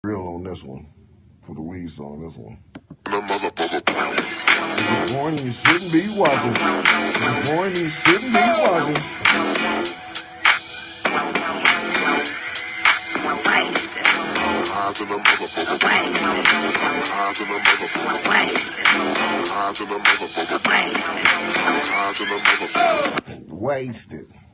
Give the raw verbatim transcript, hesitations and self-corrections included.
Real on this one. For the weed song, this one. The motherfucker. If you're born, you shouldn't be watching. If you're born, you shouldn't be watching. Wasted. High to the motherfucker. Wasted. High to the motherfucker. Wasted. High to the motherfucker. Wasted. High to the motherfucker. Wasted.